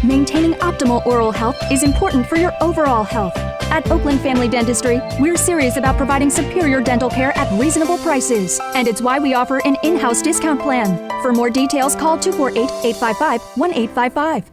Maintaining optimal oral health is important for your overall health. At Oakland Family Dentistry, we're serious about providing superior dental care at reasonable prices. And it's why we offer an in-house discount plan. For more details, call 248-855-1855.